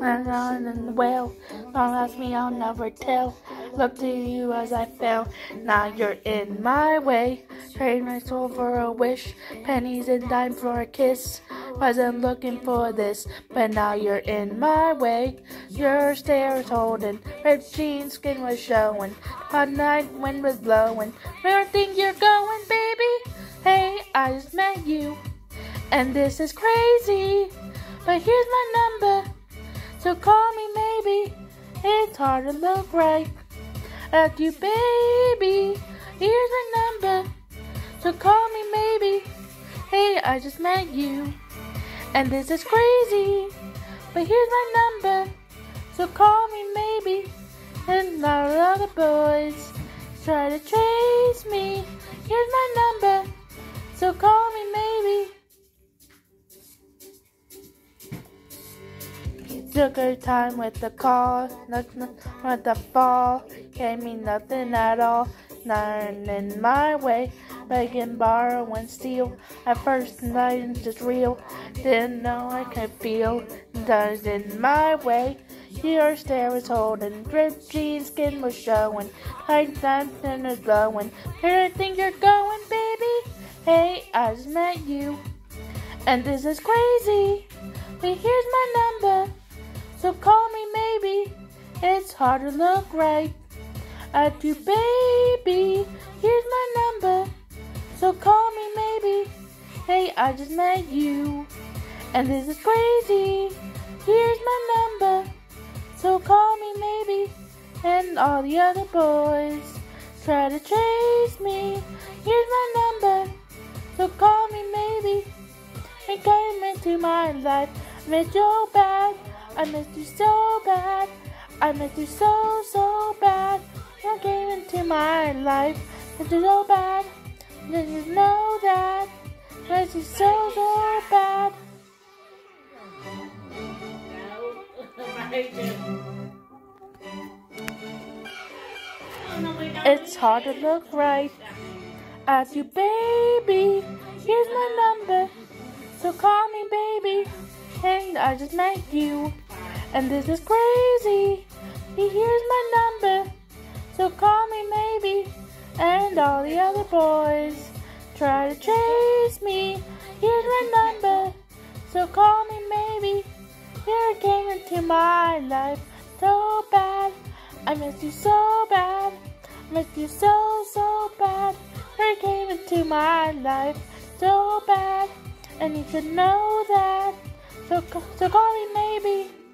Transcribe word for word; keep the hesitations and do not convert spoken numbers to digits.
And on in the well, don't ask me, I'll never tell. Look to you as I fell, now you're in my way. Trade my soul for a wish, pennies and dimes for a kiss. Wasn't looking for this, but now you're in my way. Your stare was holding, ripped jeans, skin was showing. Hot night wind was blowing. Where do you think you're going, baby? Hey, I just met you, and this is crazy. But here's my number, so call me maybe. It's hard to look right at you, baby. Here's my number, so call me maybe. Hey, I just met you, and this is crazy. But here's my number, so call me maybe. And all the other boys try to chase me. Here's my number, so call me maybe. Took her time with the call, nothing with the fall. Gave me nothing at all, nothing in my way. Begging, borrow, and steal. At first, nothing's just real. Didn't know I could feel that in my way. Your stare was holding, ripped jeans, skin was showing. Tight dancing was blowing. Where do you think you're going, baby? Hey, I just met you, and this is crazy. But here's my number, so call me maybe. It's hard to look right at you, baby. Here's my number, so call me maybe. Hey, I just met you, and this is crazy. Here's my number, so call me maybe. And all the other boys try to chase me. Here's my number, so call me maybe. You came into my life, I missed you so bad. I missed you so bad. I missed you so, so bad. You came into my life, I missed you so bad. Did you know that? I missed you so, so bad. It's hard to look right at you, baby. Here's my number, so call me baby. And I just met you, and this is crazy. Here's my number, so call me maybe. And all the other boys try to chase me. Here's my number, so call me maybe. You came into my life so bad. I missed you so bad. Missed you so, so bad. You came into my life so bad, and you should know that. So, so call me maybe.